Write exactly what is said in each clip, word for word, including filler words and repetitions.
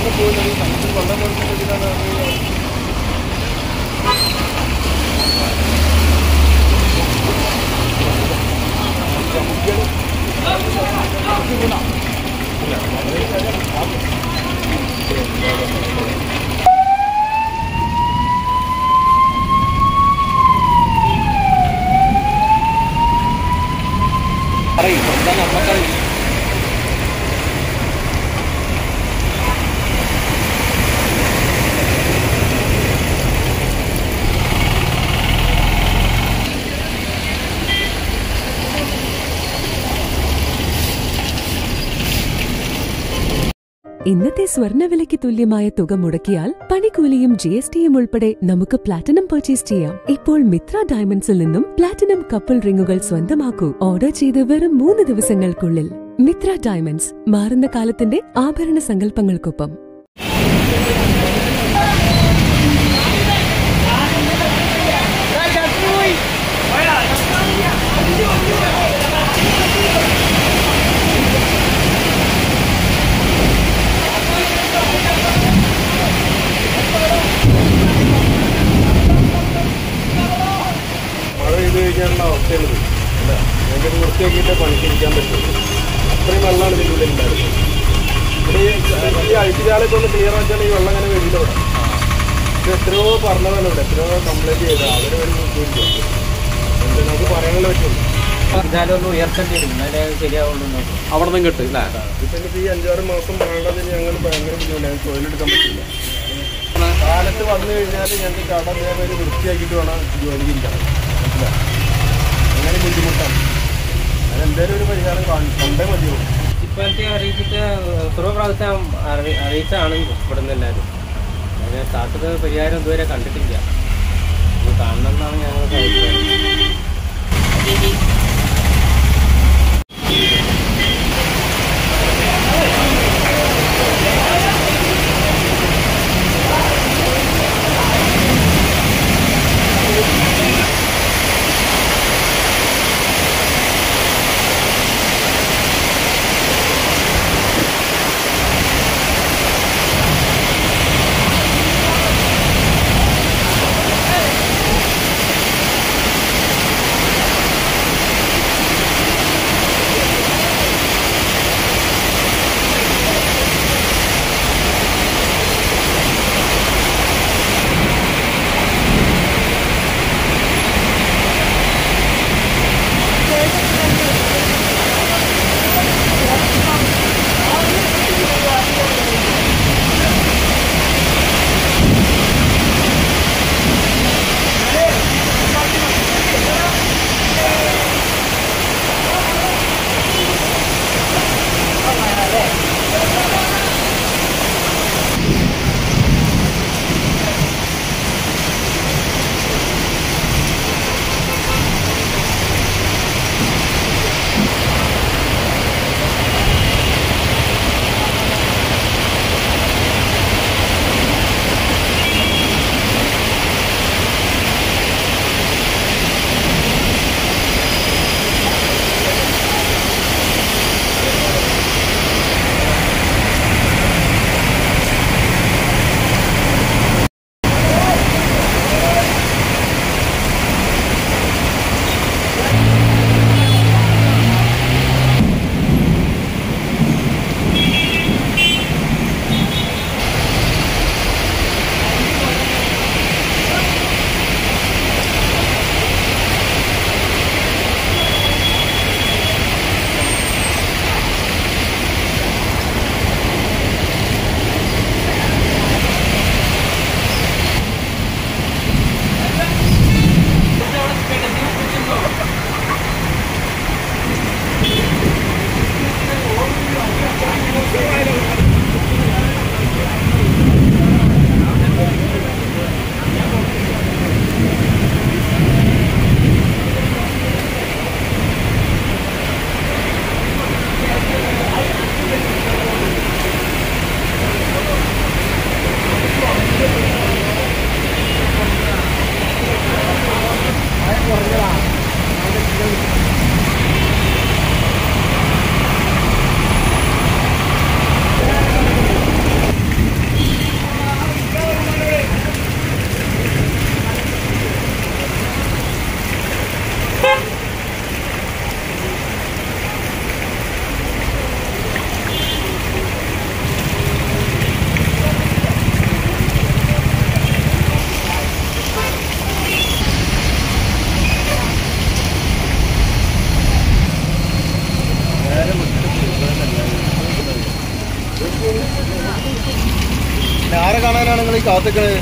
ഇന്നത്തെ സ്വർണ്ണവിലയ്ക്ക് തുല്യമായ തുക മുടക്കിയാൽ പണിക്കൂലിയും ജി എസ് ടിയും ഉൾപ്പെടെ നമുക്ക് പ്ലാറ്റിനം പർച്ചേസ് ചെയ്യാം. ഇപ്പോൾ മിത്ര ഡയമണ്ട്സിൽ നിന്നും പ്ലാറ്റിനം കപ്പിൾ റിങ്ങുകൾ സ്വന്തമാക്കൂ. ഓർഡർ ചെയ്ത് വെറും മൂന്ന് ദിവസങ്ങൾക്കുള്ളിൽ. മിത്ര ഡയമണ്ട്സ്, മാറുന്ന കാലത്തിന്റെ ആഭരണ സങ്കല്പങ്ങൾക്കൊപ്പം. അവസ്ഥയുള്ളത് അല്ല, ഞങ്ങൾക്ക് വൃത്തിയാക്കിയിട്ടേ പണിക്കിരിക്കാൻ പറ്റുള്ളൂ. അത്രയും വെള്ളമാണ് ഇതിൻ്റെ ഉള്ളിൽ ഉണ്ടായിരുന്നത്. ഇവിടെ ഈ അഴുക്കുചാലൊക്കെ ഒന്ന് ക്ലിയർ ആക്കിയാണ് ഈ വെള്ളം അങ്ങനെ വരില്ല ഇവിടെ. ഇത് എത്രയോ പറഞ്ഞതല്ല ഇവിടെ, എത്രയോ കംപ്ലൈൻറ്റ് ചെയ്താൽ അവർ ഒരു നോക്കിയില്ല. എന്താ നമുക്ക് പറയാനല്ലേ പറ്റുള്ളൂ. ഇതാലൊന്ന് ഉയർത്തേണ്ടി വരും, എന്നാലേ ശരിയാവുള്ളൂ. അവിടെ നിന്നും കിട്ടും ഇല്ല. ഇപ്പം ഇനിയിപ്പോൾ ഈ അഞ്ചാറ് മാസം വേണ്ടതിന് ഞങ്ങൾ ഭയങ്കര ബുദ്ധിമുട്ടാണ്. തൊഴിലെടുക്കാൻ പറ്റില്ല. കാലത്ത് വന്നു കഴിഞ്ഞാൽ ഞങ്ങൾക്ക് കട അതേപോലെ വൃത്തിയാക്കിയിട്ട് വേണം ജോലിക്ക് ഇരിക്കണം. മനസ്സിലായി? അങ്ങനെ ബുദ്ധിമുട്ടാണ്. അതെന്തായാലും ഒരു പരിഹാരം കണ്ടേ മതിയോ. ഇപ്പോഴത്തെ അറിയിച്ചിട്ട് എത്രയോ പ്രാവശ്യം അറി അറിയിച്ചാണ് ഇവിടെ നിന്ന് എല്ലാവരും. അതിന് സ്റ്റാർട്ടത് പരിഹാരം ഇതുവരെ കണ്ടിട്ടില്ല. ഇത് കാണണം എന്നാണ് ഞങ്ങൾക്ക് അഭിപ്രായം. ആരെ കാണാനാണ് നിങ്ങൾ ഈ കാത്തിക്കണത്?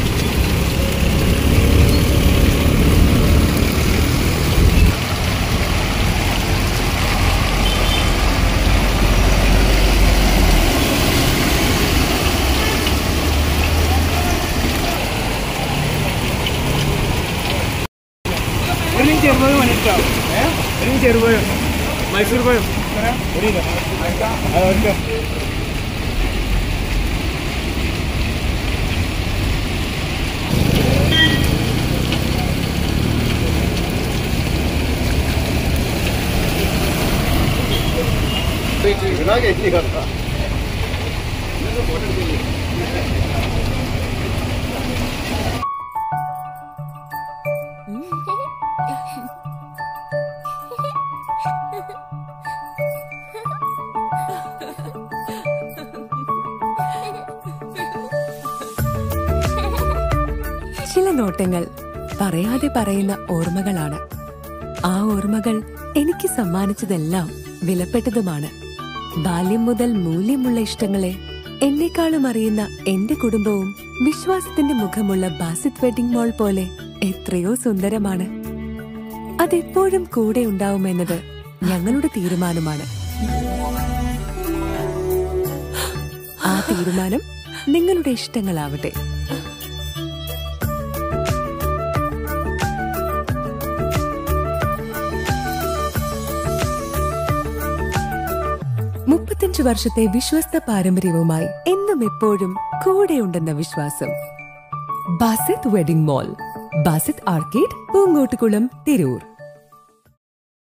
ചെറുപഴം മണിക്കാം ചെറുപഴം മൈസൂർ പഴം കയറ്റി കറക്റ്റാ. ചില നോട്ടങ്ങൾ പറയാതെ പറയുന്ന ഓർമ്മകളാണ്. ആ ഓർമ്മകൾ എനിക്ക് സമ്മാനിച്ചതെല്ലാം വിലപ്പെട്ടതുമാണ്. ബാല്യം മുതൽ മൂല്യമുള്ള ഇഷ്ടങ്ങളെ എന്നെക്കാളും അറിയുന്ന എന്റെ കുടുംബവും വിശ്വാസത്തിന്റെ മുഖമുള്ള ബാസിത് വെഡിംഗ് മോൾ പോലെ എത്രയോ സുന്ദരമാണ്. അതെപ്പോഴും കൂടെ ഉണ്ടാവുമെന്നത് ഞങ്ങളുടെ തീരുമാനമാണ്. ആ തീരുമാനം നിങ്ങളുടെ ഇഷ്ടങ്ങളാവട്ടെ. മുപ്പത്തഞ്ചു വർഷത്തെ വിശ്വസ്ത പാരമ്പര്യവുമായി എന്നും എപ്പോഴും കൂടെയുണ്ടെന്ന വിശ്വാസം. Basith wedding mall, Basith arcade, Poongottukulam, Tirur.